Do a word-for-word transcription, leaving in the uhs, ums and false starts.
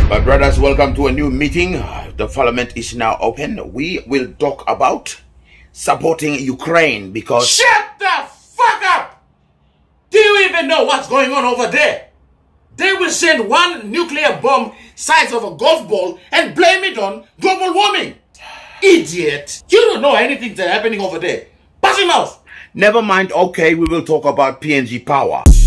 My brothers, welcome to a new meeting. The parliament is now open. We will talk about supporting Ukraine because... Shut the fuck up! Do you even know what's going on over there? They will send one nuclear bomb size of a golf ball and blame it on global warming. Idiot! You don't know anything that's happening over there. Pass him out! Never mind, okay, we will talk about P N G power.